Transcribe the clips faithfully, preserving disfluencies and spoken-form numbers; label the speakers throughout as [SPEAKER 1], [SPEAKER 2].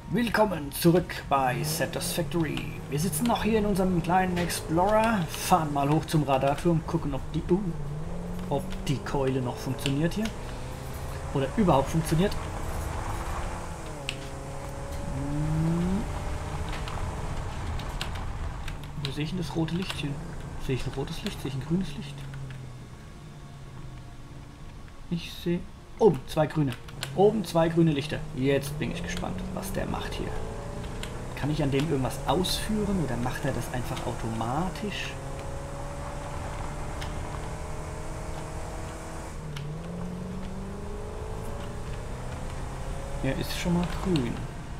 [SPEAKER 1] Willkommen zurück bei Satisfactory. Wir sitzen noch hier in unserem kleinen Explorer, fahren mal hoch zum Radarturm, gucken, ob die, uh, ob die Keule noch funktioniert hier. Oder überhaupt funktioniert. Hm. Wo sehe ich denn das rote Lichtchen? Sehe ich ein rotes Licht? Sehe ich ein grünes Licht? Ich sehe... Oben, zwei grüne. Oben zwei grüne Lichter. Jetzt bin ich gespannt, was der macht hier. Kann ich an dem irgendwas ausführen oder macht er das einfach automatisch? Er ist schon mal grün.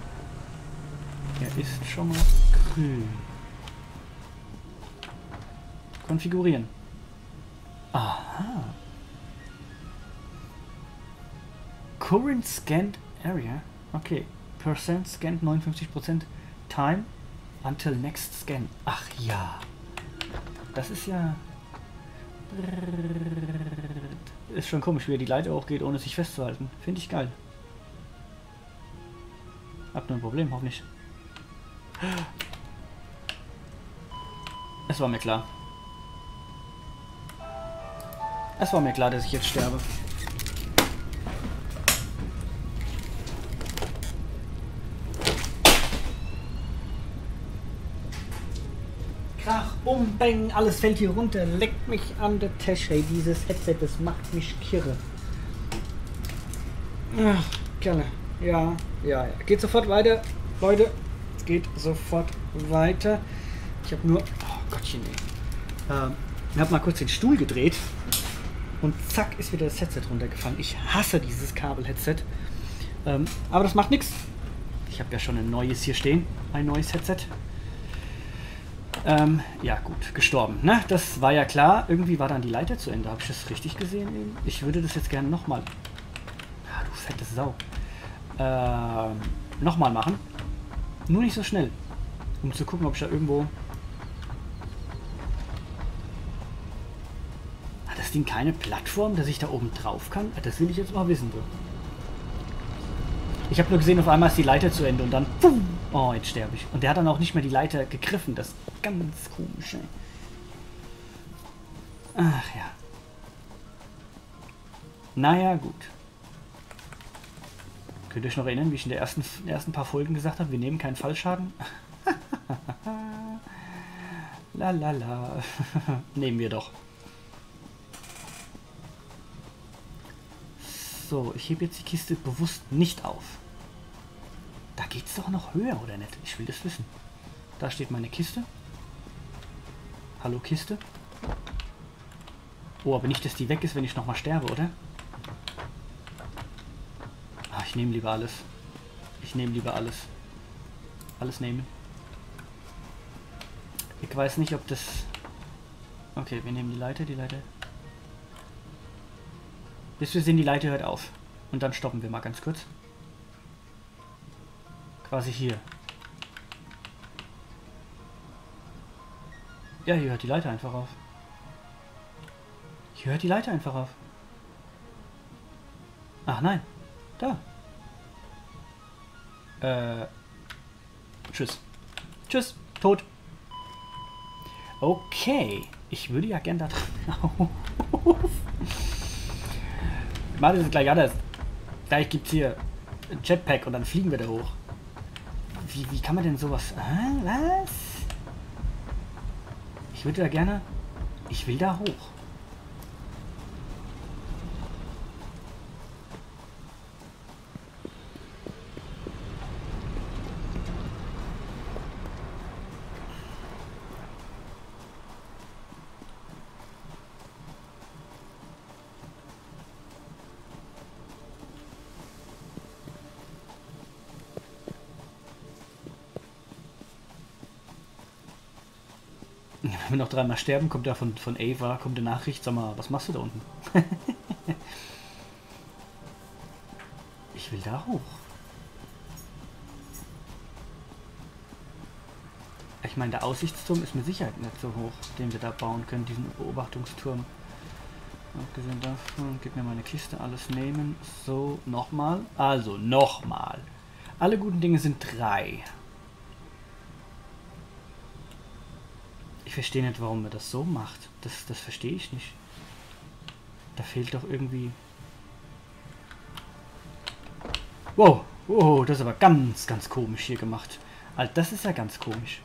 [SPEAKER 1] Er ist schon mal grün. Konfigurieren. Aha. Current scanned area. Okay. Percent scanned neunundfünfzig Prozent. Time until next scan. Ach ja. Das ist ja... Ist schon komisch, wie er die Leiter hochgeht, ohne sich festzuhalten. Finde ich geil. Hab nur ein Problem, hoffentlich. Es war mir klar. Es war mir klar, dass ich jetzt sterbe. Krach, um, bang, alles fällt hier runter, leckt mich an der Tasche. Dieses Headset, das macht mich kirre. Ach, gerne. Ja, ja, ja. Geht sofort weiter, Leute. Es geht sofort weiter. Ich habe nur... Oh Gottchen, ey. Ähm, ich habe mal kurz den Stuhl gedreht und zack ist wieder das Headset runtergefallen. Ich hasse dieses Kabel-Headset. Ähm, aber das macht nichts. Ich habe ja schon ein neues hier stehen. Ein neues Headset. Ähm, ja gut, gestorben. Ne? Das war ja klar. Irgendwie war dann die Leiter zu Ende. Habe ich das richtig gesehen eben? Ich würde das jetzt gerne nochmal... Ah, du fette Sau. Ähm, nochmal machen. Nur nicht so schnell. Um zu gucken, ob ich da irgendwo... Hat das Ding keine Plattform, dass ich da oben drauf kann? Das will ich jetzt mal wissen. So. Ich habe nur gesehen, auf einmal ist die Leiter zu Ende und dann... Pum, oh, jetzt sterbe ich. Und der hat dann auch nicht mehr die Leiter gegriffen. Das ist ganz komisch, ey. Ach ja. Naja, gut. Könnt ihr euch noch erinnern, wie ich in der ersten, in den ersten paar Folgen gesagt habe, wir nehmen keinen Fallschaden? La la la. Nehmen wir doch. So, ich hebe jetzt die Kiste bewusst nicht auf. Da geht es doch noch höher, oder nicht? Ich will das wissen. Da steht meine Kiste. Hallo Kiste. Oh, aber nicht, dass die weg ist, wenn ich nochmal sterbe, oder? Ah, ich nehme lieber alles. Ich nehme lieber alles. Alles nehmen. Ich weiß nicht, ob das... Okay, wir nehmen die Leiter, die Leiter... Bis wir sehen, die Leiter hört auf. Und dann stoppen wir mal ganz kurz. Quasi hier. Ja, hier hört die Leiter einfach auf. Hier hört die Leiter einfach auf. Ach nein. Da. Äh. Tschüss. Tschüss. Tot. Okay. Ich würde ja gern da dran auf. Ich mache das gleich anders. Gleich gibt es hier ein Jetpack und dann fliegen wir da hoch. Wie, wie kann man denn sowas... Ah, was? Ich würde da gerne... Ich will da hoch. Wenn wir noch dreimal sterben, kommt da von, von Ava, kommt eine Nachricht, sag mal, was machst du da unten? Ich will da hoch. Ich meine, der Aussichtsturm ist mit Sicherheit nicht so hoch, den wir da bauen können, diesen Beobachtungsturm. Abgesehen davon, gib mir meine Kiste, alles nehmen. So, nochmal. Also, nochmal. Alle guten Dinge sind drei. Ich verstehe nicht, warum er das so macht. Das, das verstehe ich nicht. Da fehlt doch irgendwie... Wow, wow, das ist aber ganz, ganz komisch hier gemacht. Alter, das ist ja ganz komisch.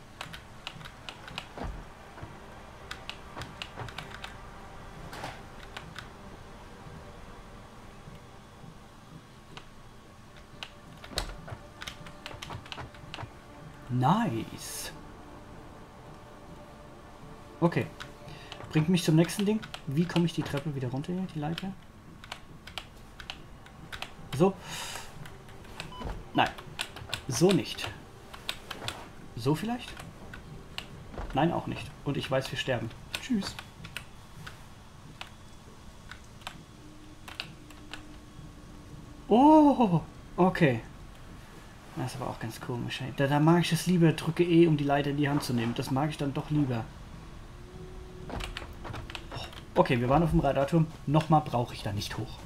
[SPEAKER 1] Nice. Okay. Bringt mich zum nächsten Ding. Wie komme ich die Treppe wieder runter hier, die Leiter? So. Nein. So nicht. So vielleicht? Nein, auch nicht. Und ich weiß, wir sterben. Tschüss. Oh, okay. Das ist aber auch ganz komisch. Ey. Da, da mag ich es lieber, drücke E, um die Leiter in die Hand zu nehmen. Das mag ich dann doch lieber. Okay, wir waren auf dem Radarturm. Nochmal brauche ich da nicht hoch.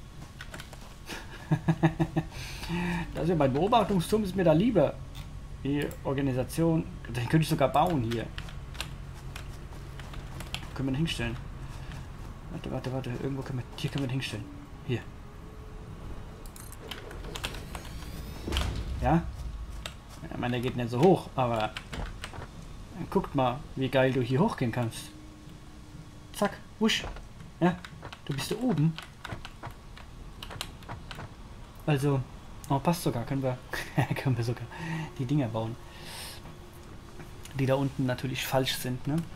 [SPEAKER 1] Das ist ja mein Beobachtungsturm, ist mir da lieber. Die Organisation, den könnte ich sogar bauen hier. Können wir den hinstellen? Warte, warte, warte. Irgendwo können wir, hier können wir den hinstellen. Hier. Ja? Ich meine, der geht nicht so hoch, aber guckt mal, wie geil du hier hochgehen kannst. Zack, wusch. Ja, du bist da oben. Also, oh, passt sogar, können wir, können wir sogar die Dinger bauen. Die da unten natürlich falsch sind, ne?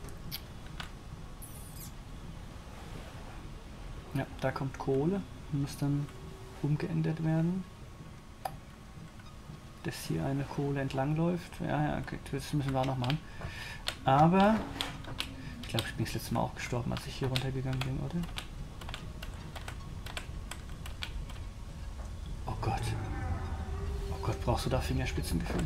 [SPEAKER 1] Ja, da kommt Kohle, muss dann umgeändert werden. Dass hier eine Kohle entlang läuft. Ja, ja, okay, das müssen wir auch noch machen. Aber ich glaube, ich bin das letzte Mal auch gestorben, als ich hier runtergegangen bin, oder? Oh Gott. Oh Gott, brauchst du da Fingerspitzengefühl?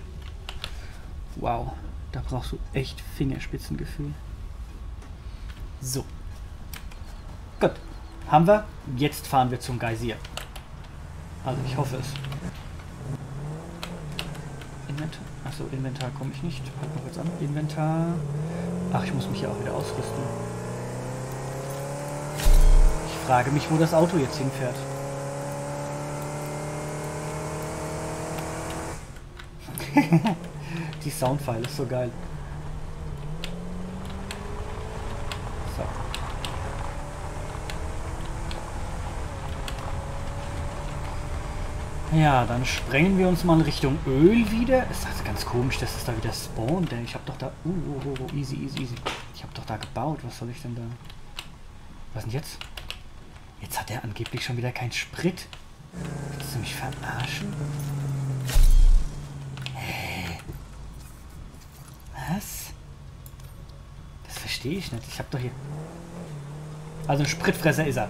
[SPEAKER 1] Wow, da brauchst du echt Fingerspitzengefühl. So. Gut. Haben wir. Jetzt fahren wir zum Geysir. Also ich hoffe es. Inventar. Achso, Inventar komme ich nicht. Halt mal kurz an. Inventar. Ach, ich muss mich ja auch wieder ausrüsten. Ich frage mich, wo das Auto jetzt hinfährt. Die Soundfile ist so geil. So. Ja, dann sprengen wir uns mal in Richtung Öl wieder. Ist das ganz komisch, dass es da wieder spawnt, denn ich habe doch da... Uh, uh, uh, uh, easy, easy, easy. Ich habe doch da gebaut. Was soll ich denn da... Was denn jetzt? Jetzt hat er angeblich schon wieder keinen Sprit. Willst du mich verarschen? Hä? Was? Das verstehe ich nicht. Ich habe doch hier... Also ein Spritfresser ist er.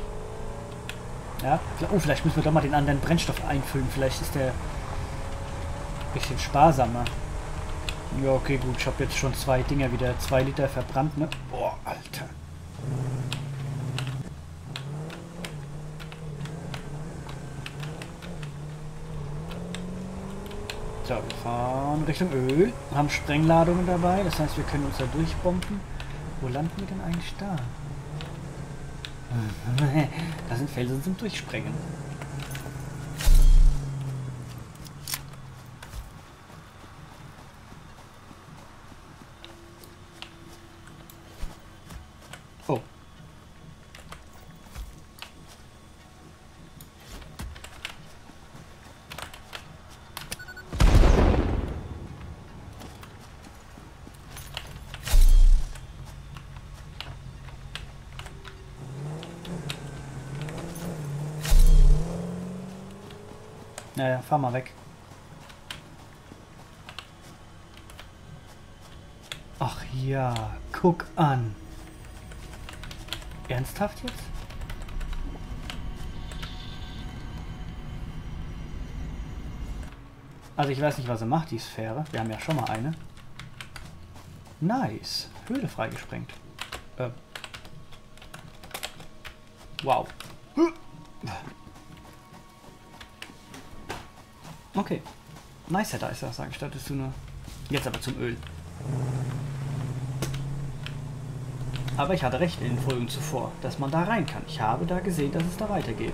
[SPEAKER 1] Ja, oh, vielleicht müssen wir doch mal den anderen Brennstoff einfüllen. Vielleicht ist der ein bisschen sparsamer. Ja, okay, gut. Ich habe jetzt schon zwei Dinger wieder. Zwei Liter verbrannt, ne? Boah, Alter. So, wir fahren Richtung Öl. Haben Sprengladungen dabei. Das heißt, wir können uns da durchbomben. Wo landen wir denn eigentlich da? Da sind Felsen zum Durchsprengen. Oh. Naja, fahr mal weg. Ach ja, guck an. Ernsthaft jetzt? Also ich weiß nicht, was er macht, die Sphäre. Wir haben ja schon mal eine. Nice. Höhle freigesprengt. Äh. Wow. Okay. Nice, da ist das, sagen, stattest du nur. Jetzt aber zum Öl. Aber ich hatte recht in den Folgen zuvor, dass man da rein kann. Ich habe da gesehen, dass es da weitergeht.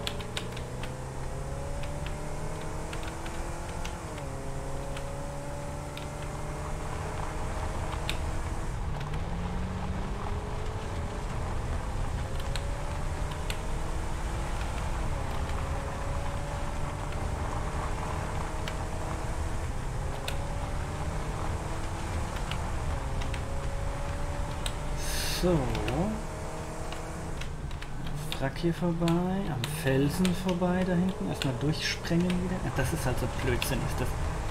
[SPEAKER 1] So. Wrack hier vorbei, am Felsen vorbei da hinten. Erstmal durchsprengen wieder. Ja, das ist halt so Blödsinn, ist das.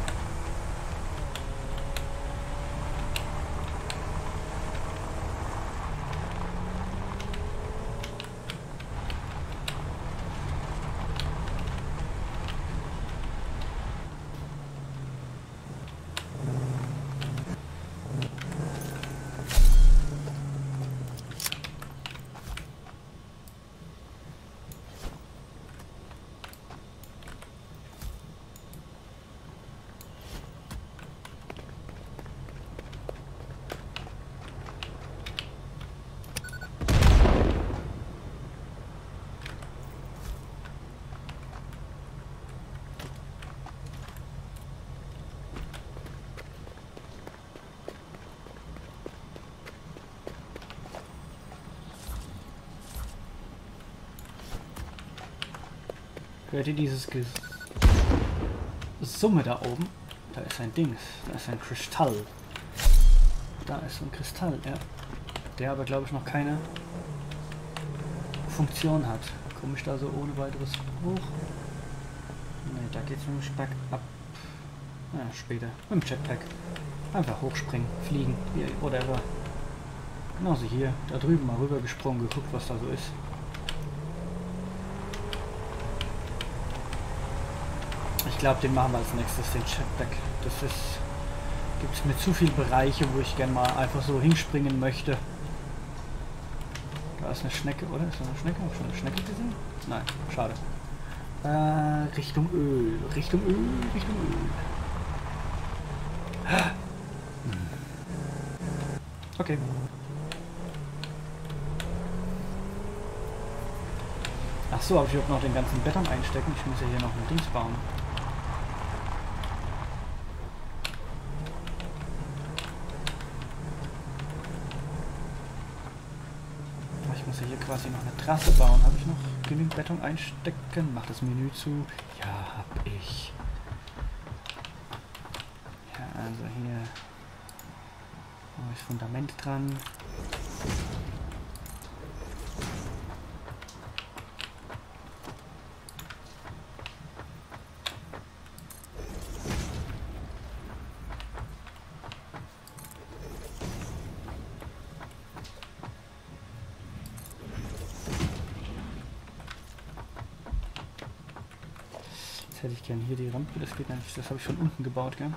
[SPEAKER 1] Hört ihr dieses Ges Summe da oben? Da ist ein Ding, da ist ein Kristall. Da ist so ein Kristall, ja. Der aber, glaube ich, noch keine Funktion hat. Komme ich da so ohne weiteres hoch? Ne, da geht's nämlich bergab. Ja, später. Mit dem Jetpack. Einfach hochspringen, fliegen, whatever. Genauso hier, da drüben mal rüber gesprungen, geguckt, was da so ist. Ich glaube, den machen wir als nächstes, den Jetpack. Das ist... Gibt es mir zu viele Bereiche, wo ich gerne mal einfach so hinspringen möchte. Da ist eine Schnecke, oder? Ist da eine Schnecke? Habe ich schon eine Schnecke gesehen? Nein, schade. Äh, Richtung Öl. Richtung Öl, Richtung Öl. Okay. Ach so, aber ich habe noch den ganzen Beton einstecken. Ich muss ja hier noch ein Dings bauen. Ich muss ja hier quasi noch eine Trasse bauen. Habe ich noch genügend Beton einstecken? Mach das Menü zu. Ja, hab ich. Ja, also hier mache ich Fundament dran. Jetzt hätte ich gern hier die Rampe, das geht nicht, das habe ich von unten gebaut, gell?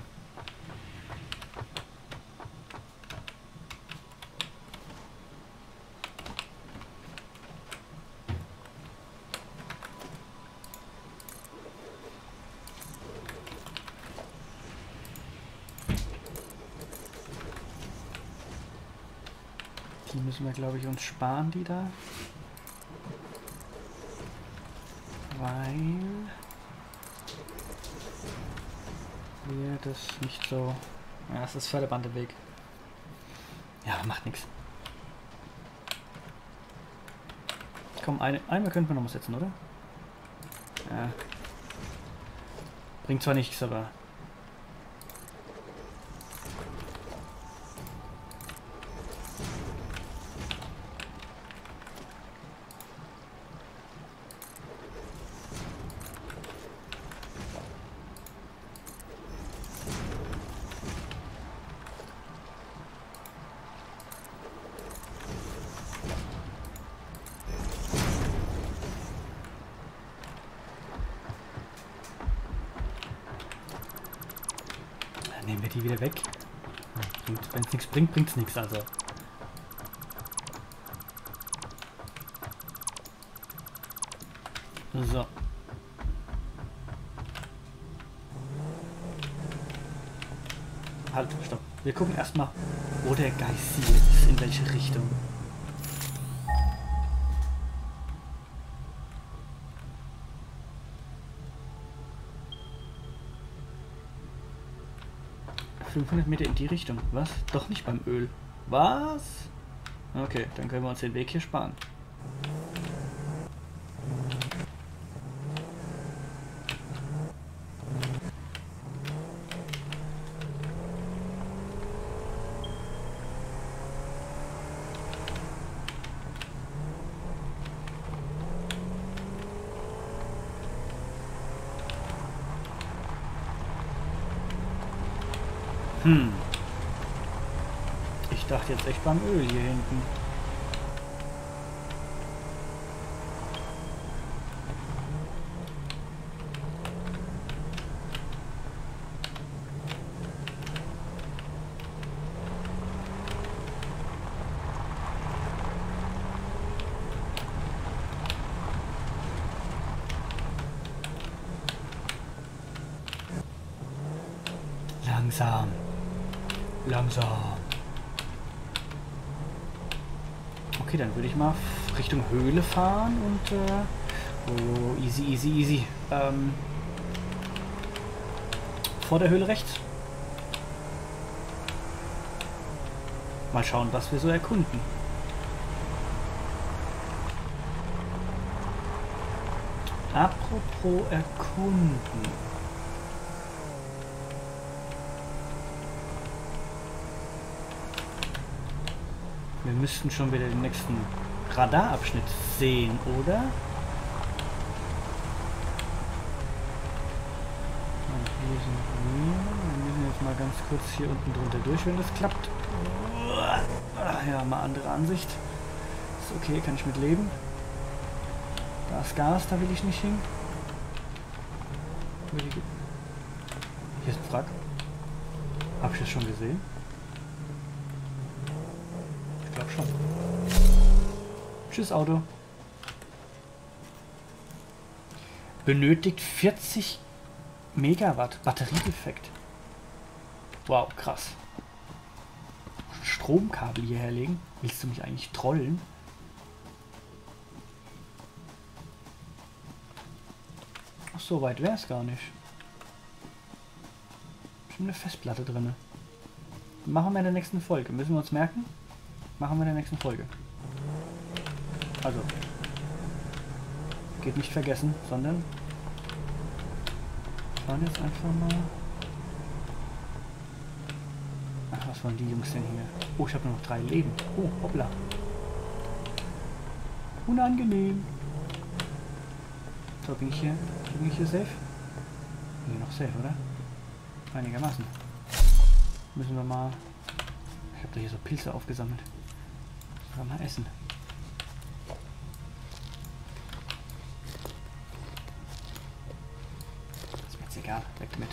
[SPEAKER 1] Die müssen wir, glaube ich, uns sparen, die da. Weil wir das nicht so... Ja, das ist Förderband im Weg. Ja, macht nichts. Komm, eine, einmal könnten wir noch mal setzen, oder? Ja. Bringt zwar nichts, aber... Nehmen wir die wieder weg. Wenn es nichts bringt, bringt es nichts. Also. So. halt, stopp. Wir gucken erstmal, wo der Geist hier ist, in welche Richtung. fünfhundert Meter in die Richtung. Was? Doch nicht beim Öl. Was? Okay, dann können wir uns den Weg hier sparen. Hm. Ich dachte jetzt echt beim Öl hier hinten. Langsam. Langsam. Okay, dann würde ich mal Richtung Höhle fahren und äh, oh, easy, easy, easy. Ähm, vor der Höhle rechts. Mal schauen, was wir so erkunden. Apropos erkunden. Wir müssten schon wieder den nächsten Radarabschnitt sehen, oder? Hier sind wir. Wir müssen jetzt mal ganz kurz hier unten drunter durch, wenn das klappt. Ja, mal andere Ansicht. Ist okay, kann ich mit leben. Da ist Gas, da will ich nicht hin. Hier ist ein Wrack. Hab ich das schon gesehen? Ich glaube schon. Tschüss, Auto. Benötigt vierzig Megawatt Batteriedefekt. Wow, krass. Stromkabel hierher legen? Willst du mich eigentlich trollen? Ach, so weit wäre es gar nicht. Schon eine Festplatte drin. Machen wir in der nächsten Folge. Müssen wir uns merken? Machen wir in der nächsten Folge. Also. Geht nicht vergessen, sondern wir fahren jetzt einfach mal. Ach, was wollen die Jungs denn hier? Oh, ich habe nur noch drei Leben. Oh, hoppla. Unangenehm. So, bin ich hier, bin ich hier safe? Nee, noch safe, oder? Einigermaßen. Müssen wir mal... Ich habe da hier so Pilze aufgesammelt. Müssen wir mal essen. Ist mir jetzt egal, weg damit.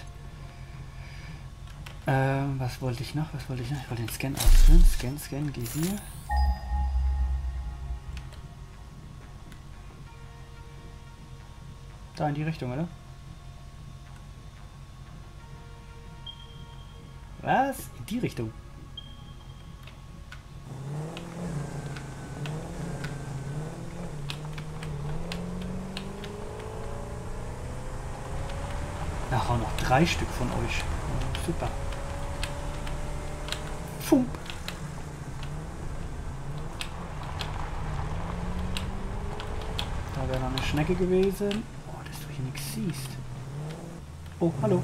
[SPEAKER 1] Ähm, was wollte ich noch? Was wollte ich noch? Ich wollte den Scan ausführen. Scan, Scan, Geysir. Da in die Richtung, oder? Was? In die Richtung? Ach, auch noch drei Stück von euch. Super. Funk. Da wäre noch eine Schnecke gewesen. Oh, dass du hier nichts siehst. Oh, hallo.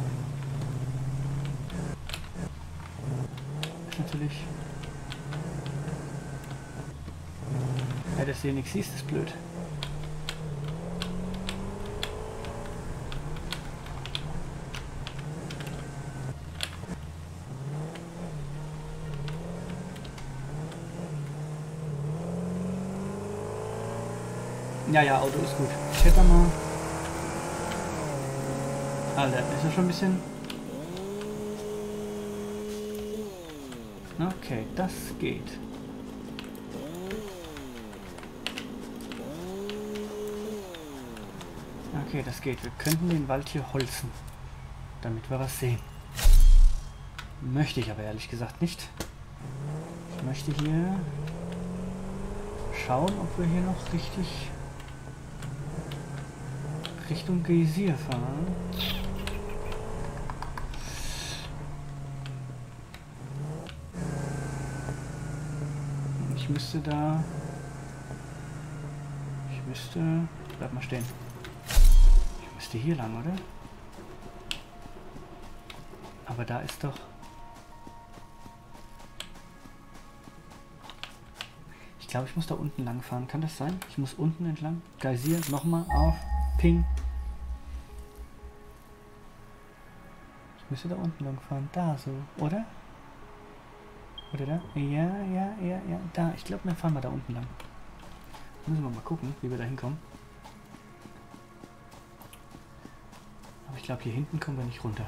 [SPEAKER 1] Ist natürlich... Ja, dass du hier nichts siehst, ist blöd. Ja, ja, Auto ist gut. Ich hätte mal... Alter, ist ja schon ein bisschen... Okay, das geht. Okay, das geht. Wir könnten den Wald hier holzen, damit wir was sehen. Möchte ich aber ehrlich gesagt nicht. Ich möchte hier schauen, ob wir hier noch richtig Richtung Geysir fahren. Ich müsste da... Ich müsste... Bleib mal stehen. Ich müsste hier lang, oder? Aber da ist doch... Ich glaube, ich muss da unten lang fahren. Kann das sein? Ich muss unten entlang. Geysir, nochmal auf. Ping. Ich müsste da unten lang fahren. Da so, oder? Oder da? Ja, ja, ja, ja. Da. Ich glaube, wir fahren mal da unten lang. Müssen wir mal gucken, wie wir da hinkommen. Aber ich glaube, hier hinten kommen wir nicht runter.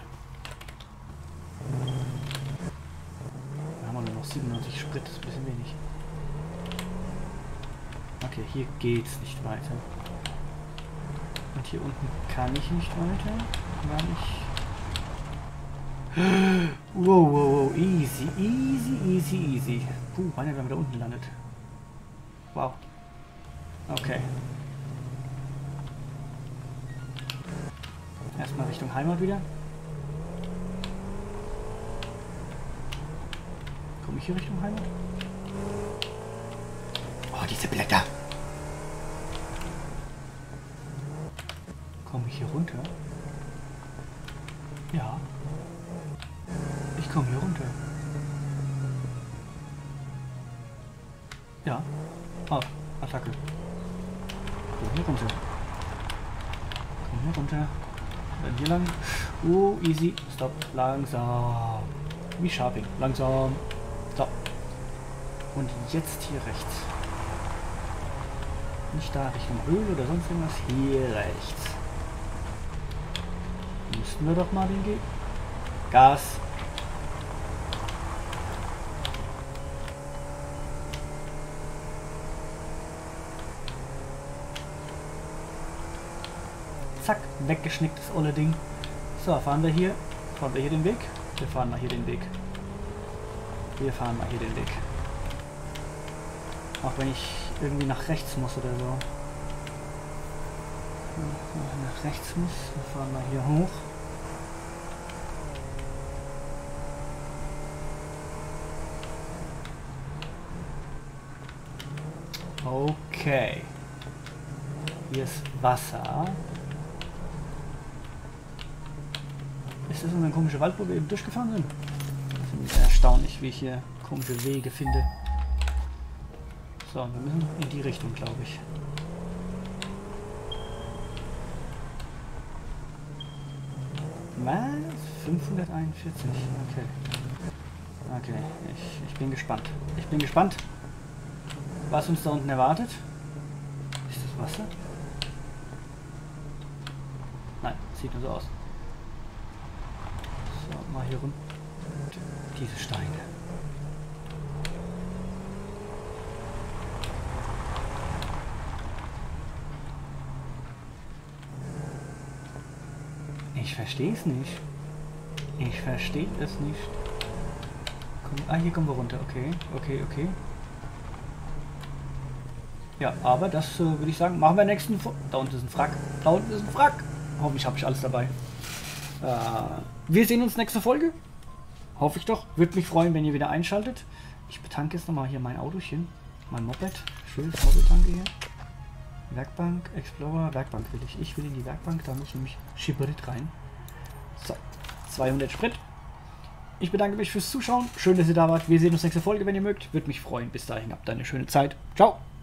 [SPEAKER 1] Da haben wir nur noch siebenundneunzig Sprit. Das ist ein bisschen wenig. Okay, hier geht's nicht weiter. Und hier unten kann ich nicht weiter, weil ich... Wow, wow, wow, easy, easy, easy, easy. Puh, meiner wäre wieder unten landet. Wow. Okay. Erstmal Richtung Heimat wieder. Komme ich hier Richtung Heimat? Oh, diese Blätter! Komme ich hier runter? Ja. Ich komme hier runter. Ja. Oh, Attacke. Komm hier runter. Komm hier runter. Dann hier lang. Oh, easy. Stopp. Langsam. Wie Sharping. Langsam. So. Und jetzt hier rechts. Nicht da Richtung Höhle oder sonst irgendwas. Hier rechts. Müssten wir doch mal den Ge Gas. Zack, weggeschnickt das olle Ding. So, fahren wir hier. Fahren wir hier den Weg? Wir fahren mal hier den Weg. Wir fahren mal hier den Weg. Auch wenn ich irgendwie nach rechts muss oder so. Nach rechts muss. Wir fahren mal hier hoch. Okay. Hier ist Wasser. Ist das unser komischer Wald, wo wir eben durchgefahren sind? Ich finde es erstaunlich, wie ich hier komische Wege finde. So, wir müssen in die Richtung, glaube ich. Was? fünfhunderteinundvierzig. Okay. Okay, ich, ich bin gespannt. Ich bin gespannt, was uns da unten erwartet. Ist das Wasser? Nein, sieht nur so aus. So, mal hier rum. Diese Steine. Ich verstehe es nicht. Ich verstehe es nicht. Komm, ah, hier kommen wir runter. Okay, okay, okay. Ja, aber das äh, würde ich sagen, machen wir nächsten... Fo da unten ist ein Wrack. Da unten ist ein Wrack. Hoffentlich habe ich alles dabei. Äh, wir sehen uns nächste Folge. Hoffe ich doch. Würde mich freuen, wenn ihr wieder einschaltet. Ich betanke jetzt nochmal hier mein Autochen. Mein Moped. Schönes Moped-Tanke hier. Werkbank, Explorer, Werkbank will ich. Ich will in die Werkbank, da muss nämlich Schibrit rein. So, zweihundert Sprit. Ich bedanke mich fürs Zuschauen. Schön, dass ihr da wart. Wir sehen uns nächste Folge, wenn ihr mögt. Würde mich freuen. Bis dahin, habt eine schöne Zeit. Ciao.